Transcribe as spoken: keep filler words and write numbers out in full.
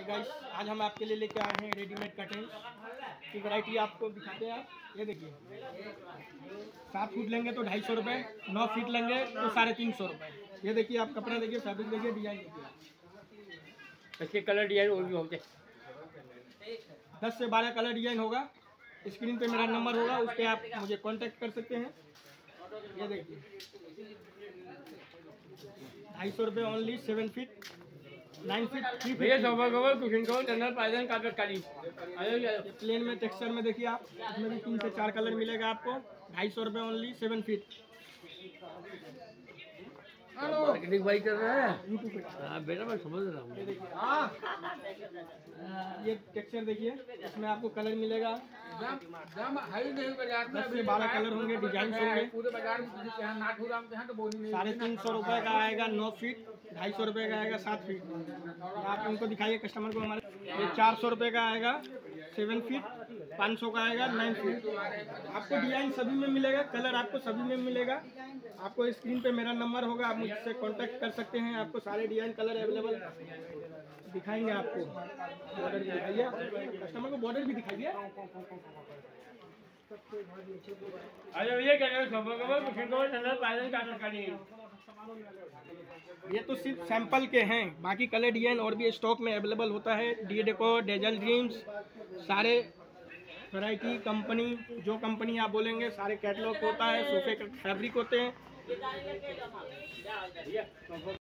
Guys आज हम आपके लिए लेके आए हैं रेडीमेड कर्टेन की वैरायटी आपको दिखाते हैं। आप ये देखिए, सात फुट लेंगे तो ढाई सौ रुपये, नौ फीट लेंगे तो साढ़े तीन सौ रुपये। ये देखिए, आप कपड़ा देखिए, फैब्रिक देखिए, डिजाइन देखिए। इसके कलर डिजाइन और भी होते, दस से बारह कलर डिजाइन होगा। स्क्रीन पे मेरा नंबर होगा, उस पर आप मुझे कांटेक्ट कर सकते हैं। ये देखिए, ढाई सौ रुपये only, seven feet, nine feet, three भैया feet. Sofa cover, cushion cover, general पायदान, कारपेट कालीन। प्लेन में टेक्सचर में देखिए आप, इसमें भी तीन से चार कलर मिलेगा आपको। ढाई सौ रुपये ओनली, सेवन फीट। मार्केटिंग भाई कर रहा है यूट्यूब पे। हाँ बेटा, मैं समझ रहा हूँ। ये देखिए, ये टेक्सचर देखिए, इसमें आपको कलर मिलेगा। दस से बारह कलर होंगे, डिजाइन होंगे। साढ़े तीन सौ रुपये का आएगा नौ फीट, ढाई सौ रुपये का आएगा सात फीट। आप इनको दिखाइए कस्टमर को हमारे। ये चार सौ रुपये का आएगा सेवन फीट, पाँच सौ का आएगा नाइन फीट। आपको डिजाइन सभी में मिलेगा, कलर आपको सभी में मिलेगा। आपको स्क्रीन पे मेरा नंबर होगा, आप मुझसे कांटेक्ट कर सकते हैं। आपको सारे डिजाइन कलर अवेलेबल दिखाएंगे। आपको बॉर्डर भी दिखाइए, कस्टमर को बॉर्डर भी दिखाइए। अरे भैया क्या करें, sofa cover, cushion cover, general पायदान, कारपेट कालीन। ये तो सिर्फ सैंपल के हैं, बाकी कलर डिजाइन और भी स्टॉक में अवेलेबल होता है। डी डेको, डेजल ड्रीम्स, सारे वैरायटी कंपनी, जो कंपनी आप बोलेंगे सारे कैटलॉग होता है। सोफे का फैब्रिक होते हैं।